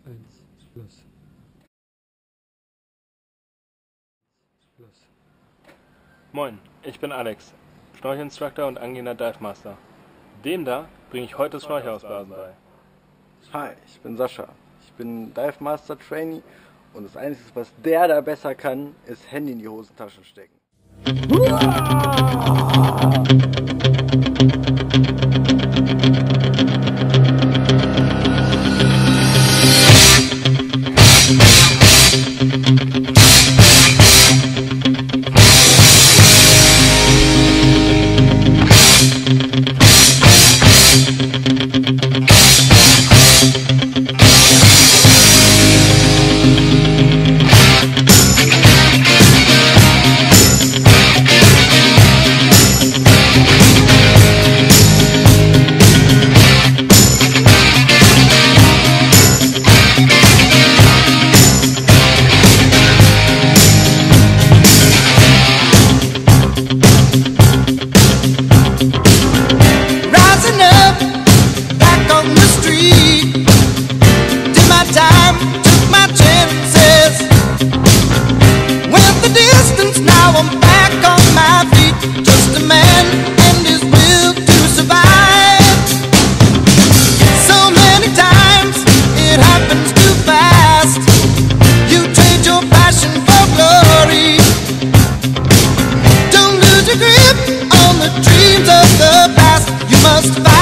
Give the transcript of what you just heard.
1 plus. Moin, ich bin Alex, Schnorchelinstructor und angehender Divemaster. Dem da bringe ich heute das Schnorchelausblasen bei. Hi, ich bin Sascha. Ich bin Divemaster Trainee und das Einzige, was der da besser kann, ist Handy in die Hosentaschen stecken. Grip on the dreams of the past. You must fight.